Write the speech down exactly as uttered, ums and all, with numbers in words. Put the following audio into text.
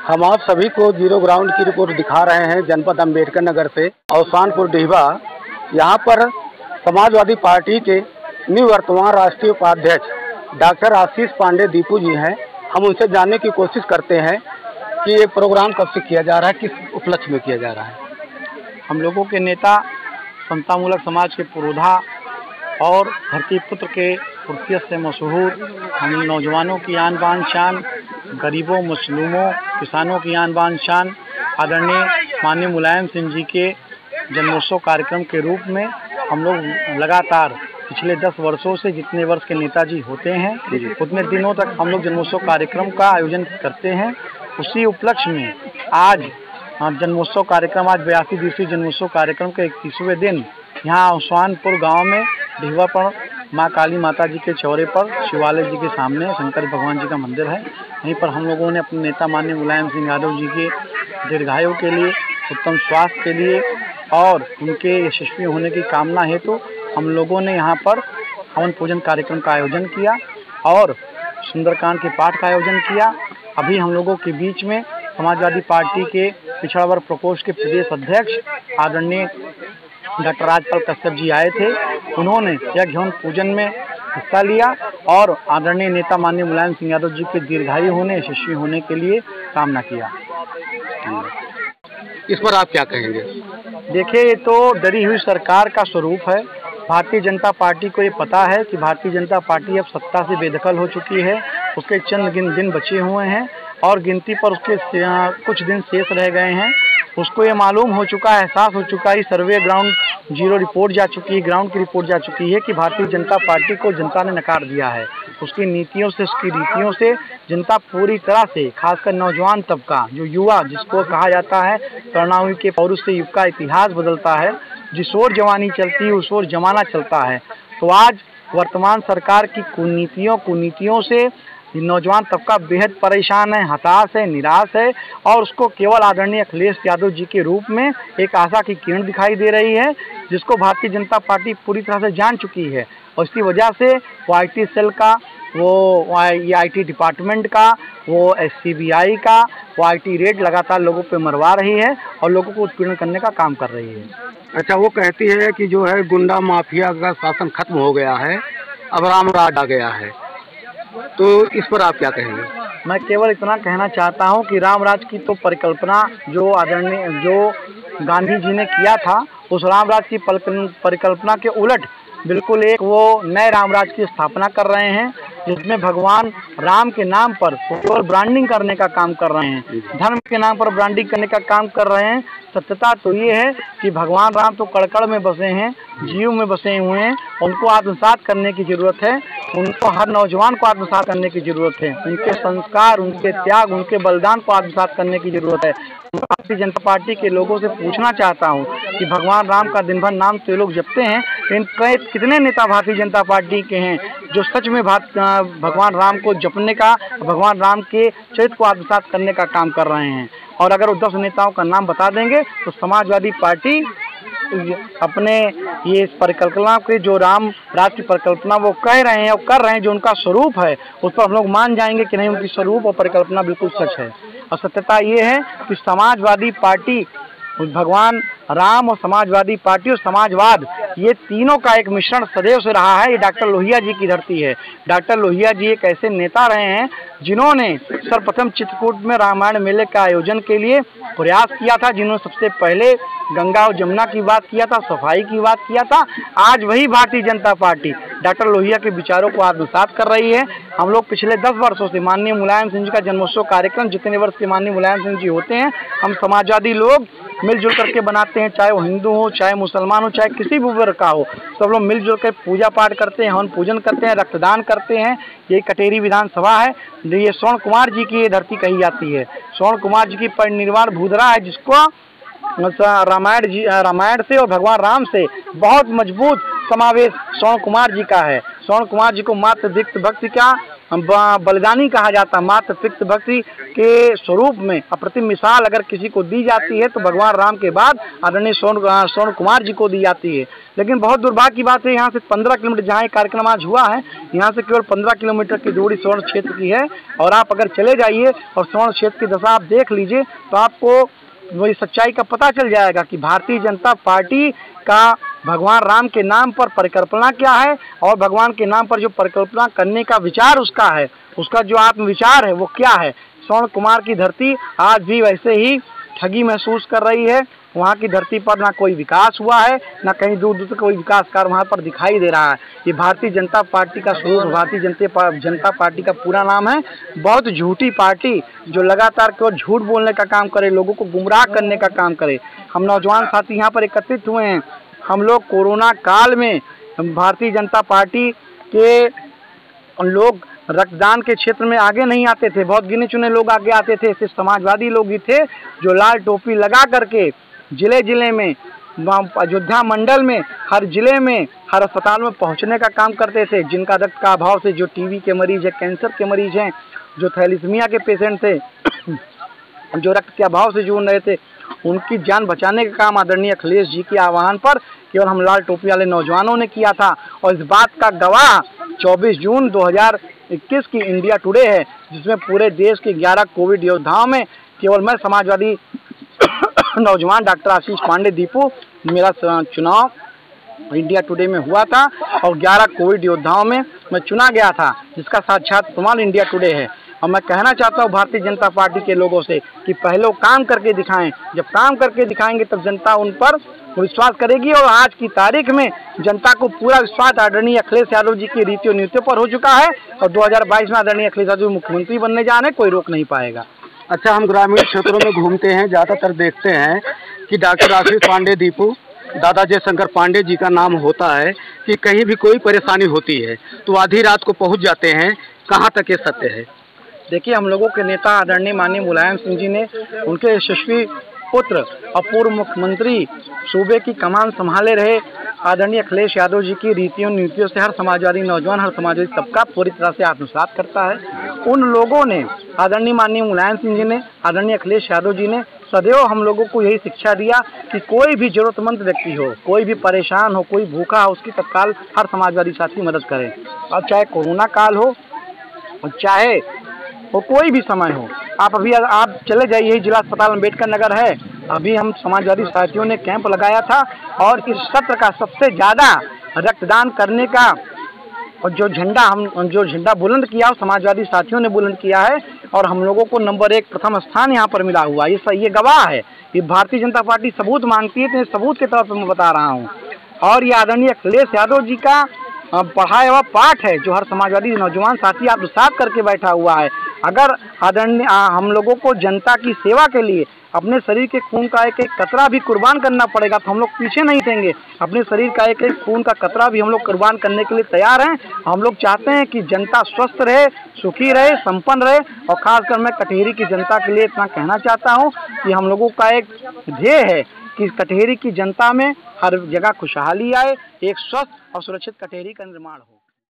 हम आप सभी को जीरो ग्राउंड की रिपोर्ट दिखा रहे हैं जनपद अम्बेडकर नगर से अवसानपुर डिहवा। यहाँ पर समाजवादी पार्टी के निवर्तमान राष्ट्रीय उपाध्यक्ष डॉक्टर आशीष पांडे दीपू जी हैं। हम उनसे जानने की कोशिश करते हैं कि ये प्रोग्राम कब से किया जा रहा है, किस उपलक्ष्य में किया जा रहा है। हम लोगों के नेता समतामूलक समाज के पुरोधा और धरती पुत्र के पुरखियत से मशहूर हम नौजवानों की आन बान शान, गरीबों, मजलूमों, किसानों की आन बान शान आदरणीय माननीय मुलायम सिंह जी के जन्मोत्सव कार्यक्रम के रूप में हम लोग लगातार पिछले दस वर्षों से जितने वर्ष के नेताजी होते हैं उतने दिनों तक हम लोग जन्मोत्सव कार्यक्रम का आयोजन करते हैं। उसी उपलक्ष्य में आज जन्मोत्सव कार्यक्रम आज बयासी दिवसीय जन्मोत्सव कार्यक्रम के इक्कीसवें दिन यहाँ अवसानपुर गांव में डिहवा पर माँ काली माता जी के चौरे पर शिवालय जी के सामने शंकर भगवान जी का मंदिर है। यहीं पर हम लोगों ने अपने नेता माननीय मुलायम सिंह यादव जी के दीर्घायु के लिए, उत्तम स्वास्थ्य के लिए और उनके यशस्वी होने की कामना हेतु तो हम लोगों ने यहाँ पर हवन पूजन कार्यक्रम का आयोजन किया और सुंदरकांड के पाठ का आयोजन किया। अभी हम लोगों के बीच में समाजवादी पार्टी के पिछड़ा वर्ग प्रकोष्ठ के प्रदेश अध्यक्ष आदरणीय डॉक्टर राजपाल कश्यप जी आए थे। उन्होंने यज्ञ हवन पूजन में हिस्सा लिया और आदरणीय नेता माननीय मुलायम सिंह यादव जी के दीर्घायु होने, यशस्वी होने के लिए कामना किया। इस पर आप क्या कहेंगे? देखिए, ये तो डरी हुई सरकार का स्वरूप है। भारतीय जनता पार्टी को ये पता है कि भारतीय जनता पार्टी अब सत्ता से बेदखल हो चुकी है। उसके चंद गिन दिन बचे हुए हैं और गिनती पर उसके कुछ दिन शेष रह गए हैं। उसको ये मालूम हो चुका है, एहसास हो चुका है, सर्वे ग्राउंड जीरो रिपोर्ट जा चुकी है, ग्राउंड की रिपोर्ट जा चुकी है कि भारतीय जनता पार्टी को जनता ने नकार दिया है। उसकी नीतियों से, उसकी रीतियों से जनता पूरी तरह से, खासकर नौजवान तबका, जो युवा जिसको कहा जाता है कर्णावी के पौरुष से युग का इतिहास बदलता है, जिस ओर जवानी चलती है उस ओर जमाना चलता है। तो आज वर्तमान सरकार की कुनीतियों कुनीतियों से नौजवान तबका बेहद परेशान है, हताश है, निराश है और उसको केवल आदरणीय अखिलेश यादव जी के रूप में एक आशा की किरण दिखाई दे रही है, जिसको भारतीय जनता पार्टी पूरी तरह से जान चुकी है। और इसकी वजह से वो आई टी सेल का, वो आई टी डिपार्टमेंट का, वो एस सी बी आई का, वो आई टी रेड लगातार लोगों पे मरवा रही है और लोगों को उत्पीड़न करने का काम कर रही है। अच्छा, वो कहती है कि जो है गुंडा माफिया का शासन खत्म हो गया है, अब राम राज आ गया है, तो इस पर आप क्या कहेंगे? मैं केवल इतना कहना चाहता हूं कि रामराज की तो परिकल्पना जो आदरणीय जो गांधी जी ने किया था, उस रामराज की परिकल्पना के उलट बिल्कुल एक वो नए रामराज की स्थापना कर रहे हैं, जिसमें भगवान राम के नाम पर केवल ब्रांडिंग करने का काम कर रहे हैं, धर्म के नाम पर ब्रांडिंग करने का काम कर रहे हैं। सत्यता तो ये है कि भगवान राम तो कड़कड़ में बसे हैं, जीव में बसे हुए हैं। उनको आत्मसात करने की ज़रूरत है, उनको हर नौजवान को आत्मसात करने की ज़रूरत है। उनके संस्कार, उनके त्याग, उनके बलिदान को आत्मसात करने की ज़रूरत है। भारतीय जनता पार्टी के लोगों से पूछना चाहता हूं कि भगवान राम का दिन भर नाम तो ये लोग जपते हैं, इन कई कितने नेता भारतीय जनता पार्टी के हैं जो सच में भगवान राम को जपने का, भगवान राम के चरित्र को आत्मसात करने का काम कर रहे हैं? और अगर वो दस नेताओं का नाम बता देंगे तो समाजवादी पार्टी अपने ये परिकल्पना के, जो राम राज की परिकल्पना वो कह रहे हैं और कर रहे हैं, जो उनका स्वरूप है, उस पर हम लोग मान जाएंगे कि नहीं उनकी स्वरूप और परिकल्पना बिल्कुल सच है। और सत्यता ये है कि समाजवादी पार्टी, भगवान राम और समाजवादी पार्टी और समाजवाद, ये तीनों का एक मिश्रण सदैव से रहा है। ये डॉक्टर लोहिया जी की धरती है। डॉक्टर लोहिया जी एक ऐसे नेता रहे हैं जिन्होंने सर्वप्रथम चित्रकूट में रामायण मेले का आयोजन के लिए प्रयास किया था, जिन्होंने सबसे पहले गंगा और जमुना की बात किया था, सफाई की बात किया था। आज वही भारतीय जनता पार्टी डॉक्टर लोहिया के विचारों को आत्मसात कर रही है। हम लोग पिछले दस वर्षों से माननीय मुलायम सिंह जी का जन्मोत्सव कार्यक्रम, जितने वर्ष के माननीय मुलायम सिंह जी होते हैं, हम समाजवादी लोग मिलजुल करके बनाते हैं, चाहे वो हिंदू हो, चाहे मुसलमान हो, चाहे किसी भी वर्ग का हो। सब लोग मिलजुल कर पूजा पाठ करते हैं, हवन पूजन करते हैं, रक्तदान करते हैं। ये कटेरी विधानसभा है, ये स्वर्ण कुमार जी की ये धरती कही जाती है। स्वर्ण कुमार जी की परिनिर्वाण भूधरा है, जिसको रामायण जी रामायण से और भगवान राम से बहुत मजबूत समावेश स्वर्ण कुमार जी का है। स्वर्ण कुमार जी को मात्र दीप्त भक्ति का बलिदानी कहा जाता। मात्र पितृ भक्ति के स्वरूप में अप्रतिम मिसाल अगर किसी को दी जाती है तो भगवान राम के बाद आदरणीय स्वर्ण स्वर्ण कुमार जी को दी जाती है। लेकिन बहुत दुर्भाग्य की बात है, यहाँ से पंद्रह किलोमीटर जहाँ कार्यक्रम आज हुआ है, यहाँ से केवल पंद्रह किलोमीटर की दूरी स्वर्ण क्षेत्र की है। और आप अगर चले जाइए और स्वर्ण क्षेत्र की दशा आप देख लीजिए तो आपको वही सच्चाई का पता चल जाएगा कि भारतीय जनता पार्टी का भगवान राम के नाम पर परिकल्पना क्या है और भगवान के नाम पर जो परिकल्पना करने का विचार उसका है, उसका जो आत्मविचार है वो क्या है। स्वर्ण कुमार की धरती आज भी वैसे ही ठगी महसूस कर रही है। वहाँ की धरती पर ना कोई विकास हुआ है, ना कहीं दूर दूर तक कोई विकास कार्य वहाँ पर दिखाई दे रहा है। ये भारतीय जनता पार्टी का स्वरूप, भारतीय जनता जनता पार्टी का पूरा नाम है बहुत झूठी पार्टी, जो लगातार केवल झूठ बोलने का काम करे, लोगों को गुमराह करने का काम करे। हम नौजवान साथी यहाँ पर एकत्रित हुए हैं। हम लोग कोरोना काल में भारतीय जनता पार्टी के लोग रक्तदान के क्षेत्र में आगे नहीं आते थे, बहुत गिने चुने लोग आगे आते थे। सिर्फ समाजवादी लोग ही थे जो लाल टोपी लगा करके जिले जिले में, अयोध्या मंडल में, हर जिले में, हर अस्पताल में पहुंचने का काम करते थे। जिनका रक्त का अभाव से, जो टीबी के मरीज हैं, कैंसर के मरीज हैं, जो थैलीसीमिया के पेशेंट थे, जो रक्त के अभाव से जूझ रहे थे, उनकी जान बचाने का काम आदरणीय अखिलेश जी के आह्वान पर केवल हम लाल टोपी वाले नौजवानों ने किया था। और इस बात का गवाह चौबीस जून दो हज़ार इक्कीस की इंडिया टुडे है, जिसमें पूरे देश के ग्यारह कोविड योद्धाओं में केवल मैं समाजवादी नौजवान डॉक्टर आशीष पांडे दीपू, मेरा चुनाव इंडिया टुडे में हुआ था और ग्यारह कोविड योद्धाओं में मैं चुना गया था, जिसका साक्षात प्रमाण इंडिया टुडे है। और मैं कहना चाहता हूँ भारतीय जनता पार्टी के लोगों से कि पहले वो काम करके दिखाएं। जब काम करके दिखाएंगे तब जनता उन पर विश्वास करेगी। और आज की तारीख में जनता को पूरा विश्वास आदरणीय अखिलेश यादव जी की रीतियों नीतियों पर हो चुका है और दो हज़ार बाईस में आदरणीय अखिलेश यादव मुख्यमंत्री बनने जा रहे हैं, कोई रोक नहीं पाएगा। अच्छा, हम ग्रामीण क्षेत्रों में घूमते हैं, ज़्यादातर देखते हैं कि डॉक्टर आशीष पांडे दीपू, दादा जयशंकर पांडे जी का नाम होता है कि कहीं भी कोई परेशानी होती है तो आधी रात को पहुंच जाते हैं। कहां तक ये सत्य है? देखिए, हम लोगों के नेता आदरणीय माननीय मुलायम सिंह जी ने उनके यशस्वी पुत्र और पूर्व मुख्यमंत्री सूबे की कमान संभाले रहे आदरणीय अखिलेश यादव जी की रीतियों नीतियों से हर समाजवादी नौजवान, हर समाजवादी तबका पूरी तरह से आत्मसात करता है। उन लोगों ने, आदरणीय माननीय मुलायम सिंह जी ने, आदरणीय अखिलेश यादव जी ने सदैव हम लोगों को यही शिक्षा दिया कि कोई भी जरूरतमंद व्यक्ति हो, कोई भी परेशान हो, कोई भूखा हो, उसकी तत्काल हर समाजवादी साथी मदद करे। अब चाहे कोरोना काल हो और चाहे वो कोई भी समय हो, आप अभी आप चले जाइए, जिला अस्पताल अम्बेडकर नगर है, अभी हम समाजवादी साथियों ने कैंप लगाया था और इस सत्र का सबसे ज़्यादा रक्तदान करने का और जो झंडा हम जो झंडा बुलंद किया वो समाजवादी साथियों ने बुलंद किया है और हम लोगों को नंबर एक प्रथम स्थान यहाँ पर मिला हुआ। ये ये गवाह है, ये भारतीय जनता पार्टी सबूत मांगती है, तो सबूत के तौर पर मैं बता रहा हूँ। और ये आदरणीय अखिलेश यादव जी का पढ़ाया हुआ पाठ है जो हर समाजवादी नौजवान साथी आत्मसात करके बैठा हुआ है। अगर आदरणीय हम लोगों को जनता की सेवा के लिए अपने शरीर के खून का एक एक कतरा भी कुर्बान करना पड़ेगा तो हम लोग पीछे नहीं देंगे। अपने शरीर का एक एक खून का कतरा भी हम लोग कुर्बान करने के लिए तैयार हैं। हम लोग चाहते हैं कि जनता स्वस्थ रहे, सुखी रहे, संपन्न रहे। और खासकर मैं कटहेरी की जनता के लिए इतना कहना चाहता हूँ कि हम लोगों का एक ध्येय है कि कटहेरी की जनता में हर जगह खुशहाली आए, एक स्वस्थ और सुरक्षित कटहेरी का निर्माण हो।